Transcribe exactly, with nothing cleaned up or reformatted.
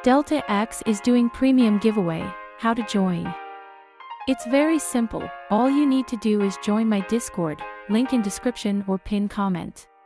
Delta X is doing premium giveaway. How to join? It's very simple. All you need to do is join my Discord, link in description or pin comment.